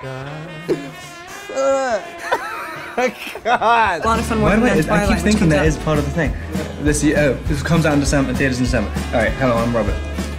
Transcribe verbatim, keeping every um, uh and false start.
God. A lot of fun Why working do I, on I Twilight. keep thinking that is part of the thing. This, oh, this comes out in December, theaters in December. Alright, hello, I'm Robert.